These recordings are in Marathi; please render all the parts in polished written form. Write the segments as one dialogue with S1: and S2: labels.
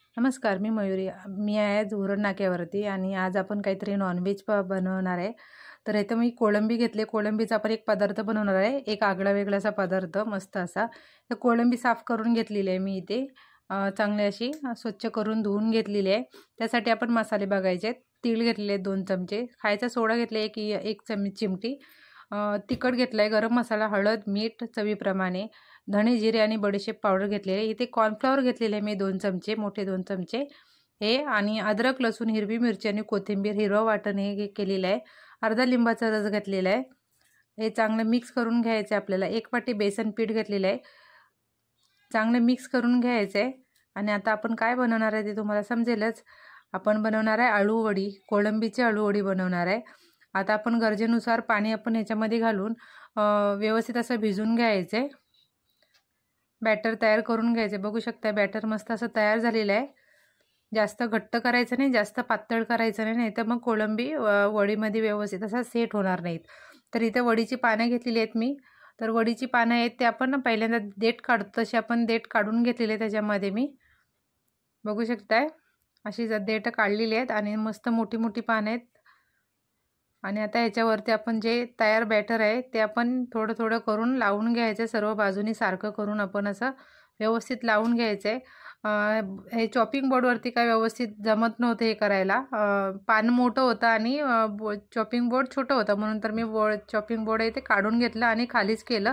S1: नमस्कार, मी मयुरी. मी आहे आज उरण नाक्यावरती आणि आज आपण काहीतरी नॉनव्हेज बनवणार आहे. तर इथं मी कोळंबी घेतले. कोळंबीचा आपण एक पदार्थ बनवणार आहे, एक आगळा वेगळासा पदार्थ मस्त असा. तर कोळंबी साफ करून घेतलेली आहे मी इथे. चांगली अशी स्वच्छ करून धुवून घेतलेली आहे. त्यासाठी आपण मसाले बघायचे आहेत. तीळ घेतलेले 2 चमचे, खायचा सोडा घेतला एक चिमटी, तिखट घेतलं आहे, गरम मसाला, हळद, मीठ चवीप्रमाणे, धणे, जिरे आणि बडीशेप पावडर घेतलेले. इथे कॉर्नफ्लॉवर घेतलेले आहे मी 2 चमचे, मोठे 2 चमचे हे, आणि अद्रक, लसूण, हिरवी मिरची आणि कोथिंबीर, हिरवं वाटण हे केलेलं आहे. अर्धा लिंबाचा रस घेतलेला आहे. हे चांगलं मिक्स करून घ्यायचं आहे आपल्याला. 1 वाटी बेसन पीठ घेतलेलं आहे. चांगलं मिक्स करून घ्यायचं आहे. आणि आता आपण काय बनवणार आहे ते तुम्हाला समजेलच. आपण बनवणार आहे आळू वडी, कोळंबीची आळू वडी बनवणार आहे. आता आपण गरजेनुसार पाणी आपण ह्याच्यामध्ये घालून व्यवस्थित असं भिजून घ्यायचं आहे. बॅटर तयार करून घ्यायचं. बघू शकता बॅटर मस्त असं तयार झालेलं आहे. जास्त घट्ट करायचं नाही, जास्त पातळ करायचं नाही, नाही तर मग कोळंबी वडीमध्ये व्यवस्थित असा सेट होणार नाहीत. तर इथे वडीची पानं घेतलेली आहेत मी. तर वडीची पानं आहेत ते आपण पहिल्यांदा देठ काढतो तशी आपण देठ काढून घेतलेले त्याच्यामध्ये मी. बघू शकताय अशी देठ काढलेली आहेत आणि मस्त मोठी मोठी पानं आहेत. आणि आता ह्याच्यावरती आपण जे तयार बॅटर आहे ते आपण थोडं थोडं करून लावून घ्यायचं. सर्व बाजूनी सारखं करून आपण असं व्यवस्थित लावून घ्यायचं आहे. हे चॉपिंग बोर्डवरती काय व्यवस्थित जमत नव्हतं हे करायला. पान मोठं होतं आणि चॉपिंग बोर्ड छोटं होतं, म्हणून तर मी चॉपिंग बोर्ड आहे ते काढून घेतलं आणि खालीच केलं.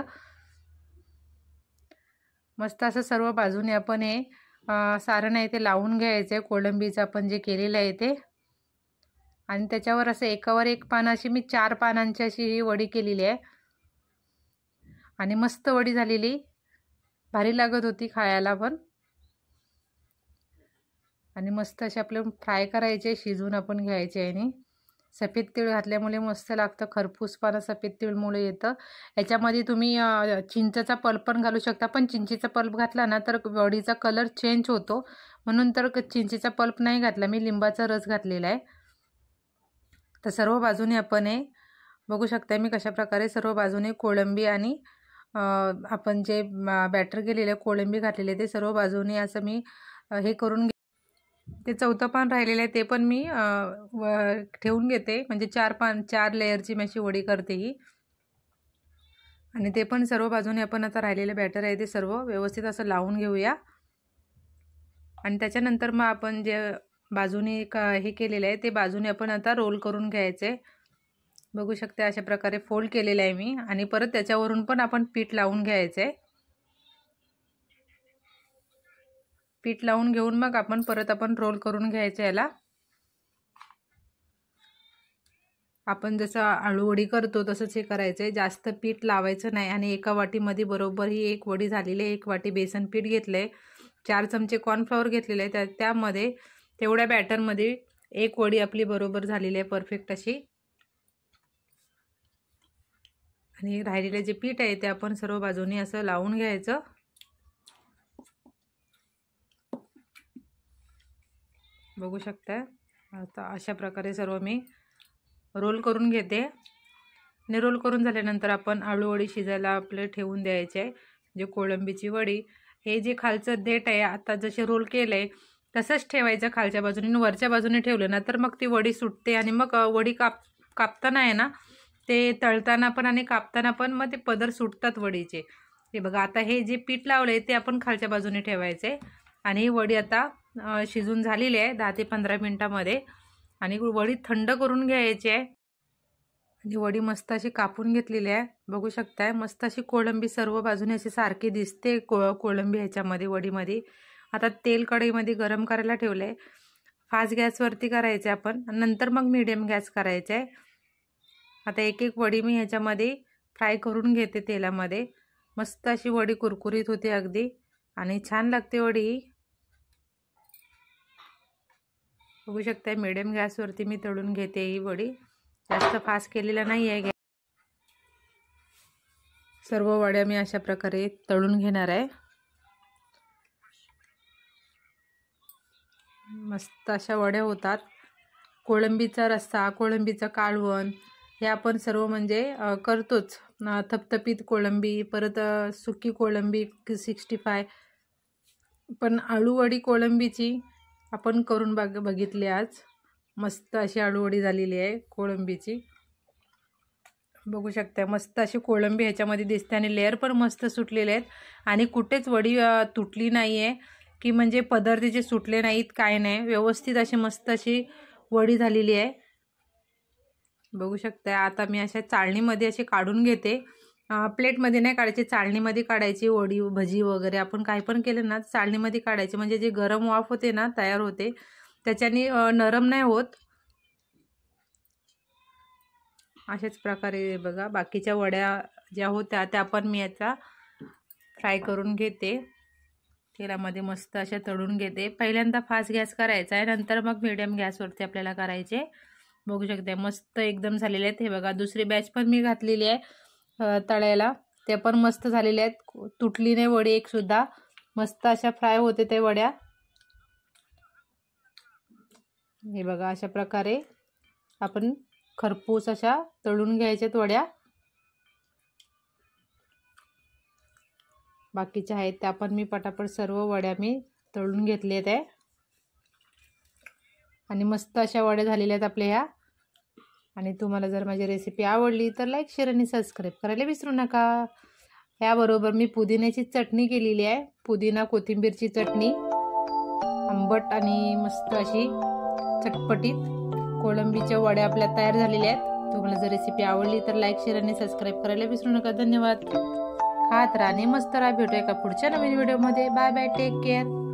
S1: मस्त असं सर्व बाजूने आपण हे सारण आहे ते लावून घ्यायचं आहे, कोळंबीचं आपण जे केलेलं आहे ते. आणि त्याच्यावर असं एकावर एक पान अशी मी 4 पानांची अशी ही वडी केलेली आहे. आणि मस्त वडी झालेली, भारी लागत होती खायला पण. आणि मस्त असे आपले फ्राय करायचे, शिजवून आपण घ्यायचे. आणि सफेद तीळ घातल्यामुळे मस्त लागतं. खरपूसपणा सफेद तीळमुळे येतं. याच्यामध्ये तुम्ही चिंचेचा पल्प पण घालू शकता, पण चिंचेचा पल्प घातला ना तर वडीचा कलर चेंज होतो, म्हणून तर चिंचेचा पल्प नाही घातला मी, लिंबाचा रस घातलेला आहे. तर सर्व बाजूने आपण हे बघू शकता मी कशा प्रकारे सर्व बाजूने कोळंबी आणि आपण जे बॅटर केलेले कोळंबी घातलेले ते सर्व बाजूने असं मी हे करून ते चौथं पान राहिलेलं आहे ते पण मी ठेवून घेते. म्हणजे 4 लेयरची मी अशी वडी करते ही. आणि ते पण सर्व बाजूने आपण आता राहिलेले बॅटर आहे ते सर्व व्यवस्थित असं लावून घेऊया. आणि त्याच्यानंतर मग आपण जे बाजूने हे केलेलं आहे ते बाजूने आपण आता रोल करून घ्यायचे. बघू शकता अशा प्रकारे फोल्ड केलेलं आहे मी. आणि परत त्याच्यावरून पण आपण पीठ लावून घ्यायचे. पीठ लावून घेऊन मग आपण परत रोल करून घ्यायचे याला. आपण जसं आळूवडी करतो तसंच हे करायचं आहे, जास्त पीठ लावायचं नाही. आणि एका वाटीमध्ये बरोबर ही 1 वडी झालेली आहे. 1 वाटी बेसन पीठ घेतलं आहे, 4 चमचे कॉर्नफ्लॉवर घेतलेले आहे. त्यामध्ये तेवढ्या बॅटरमध्ये 1 वडी आपली बरोबर झालेली आहे, परफेक्ट अशी. आणि राहिलेले जे पीठ आहे ते आपण सर्व बाजूनी असं लावून घ्यायचं. बघू शकता आता अशा प्रकारे सर्व मी रोल करून घेते. आणि रोल करून झाल्यानंतर आपण आळूवडी शिजायला आपले ठेवून द्यायचे आहे. जे कोळंबीची वडी, हे जे खालचं देठ आहे आता जसे रोल केलंय तसंच ठेवायचं खालच्या बाजूने. वरच्या बाजूने ठेवलं ना तर मग ती वडी सुटते आणि मग वडी कापताना आहे ना, ते तळताना पण आणि कापताना पण मग ते पदर सुटतात वडीचे. हे बघा आता हे जे पीठ लावलंय ते आपण खालच्या बाजूने ठेवायचे. आणि ही वडी आता शिजून झालेली आहे 10 ते 15 मिनिटामध्ये. आणि वडी थंड करून घ्यायची आहे. आणि वडी मस्त अशी कापून घेतलेली आहे. बघू शकताय मस्त अशी कोळंबी सर्व बाजूने अशी सारखी दिसते कोळंबी ह्याच्यामध्ये वडीमध्ये. आता तेल कढईमध्ये गरम करायला ठेवलं आहे. फास्ट गॅसवरती करायचं आहे आपण, नंतर मग मीडियम गॅस करायचा आहे. आता एक एक वडी मी ह्याच्यामध्ये फ्राय करून घेते तेलामध्ये. मस्त अशी वडी कुरकुरीत होते अगदी आणि छान लागते वडी ही. बघू शकता मीडियम गॅसवरती मी तळून घेते ही वडी, जास्त फास्ट केलेला नाही आहे. सर्व वड्या मी अशा प्रकारे तळून घेणार आहे. मस्त अशा वड्या होतात. कोळंबीचा रस्सा, कोळंबीचं कालवण हे आपण सर्व म्हणजे करतोच. थपथपीत कोळंबी, परत सुकी कोळंबी 65. पण आळूवडी कोळंबीची आपण करून बघितली आज. मस्त अशी आळूवडी झालेली आहे कोळंबीची. बघू शकता मस्त अशी कोळंबी ह्याच्यामध्ये दिसते आणि लेअर पण मस्त सुटलेले आहेत आणि कुठेच वडी तुटली नाही आहे की म्हणजे पदर तिचे सुटले नाहीत, काय नाही. व्यवस्थित अशी मस्त अशी वडी झालेली आहे. बघू शकता. आता मी अशा चाळणीमध्ये अशी काढून घेते. प्लेटमध्ये नाही काढायची, चाळणीमध्ये काढायची. वडी भजी वगैरे आपण काय पण केलं ना चाळणीमध्ये काढायची, म्हणजे जे गरम वाफ होते ना तयार होते त्याच्याने नरम नाही होत. अशाच प्रकारे बघा बाकीच्या वड्या ज्या होत्या त्या पण मी आता फ्राय करून घेते. तेलामध्ये मस्त अशा तळून घेते. पहिल्यांदा फास्ट गॅस करायचा आहे, नंतर मग मीडियम गॅसवरती आपल्याला करायचे. बघू शकता मस्त एकदम झालेले आहेत. हे बघा दुसरी बॅच पण मी घातलेली आहे तळायला, ते पण मस्त झालेले आहेत. तुटली नाही वडी एक सुद्धा. मस्त अशा फ्राय होते ते वड्या. हे बघा अशा प्रकारे आपण खरपूस अशा तळून घ्यायच्यात वड्या. बाकीच्या आहेत त्या पण मी पटापट सर्व वड्या मी तळून घेतल्यात आहे आणि मस्त अशा वड्या झालेल्या आहेत आपल्या ह्या. आणि तुम्हाला जर माझी रेसिपी आवडली तर लाईक, शेअर आणि सबस्क्राईब करायला विसरू नका. याबरोबर मी पुदिन्याची चटणी केलेली आहे. पुदिना कोथिंबीरची चटणी, आंबट आणि मस्त अशी चटपटीत कोळंबीच्या वड्या आपल्या तयार झालेल्या आहेत. तुम्हाला जर रेसिपी आवडली तर लाईक, शेअर आणि सबस्क्राईब करायला विसरू नका. धन्यवाद. खात राहा आणि मस्त राहा. भेटूया एका पुढच्या नवीन व्हिडिओमध्ये. Bye bye, take care.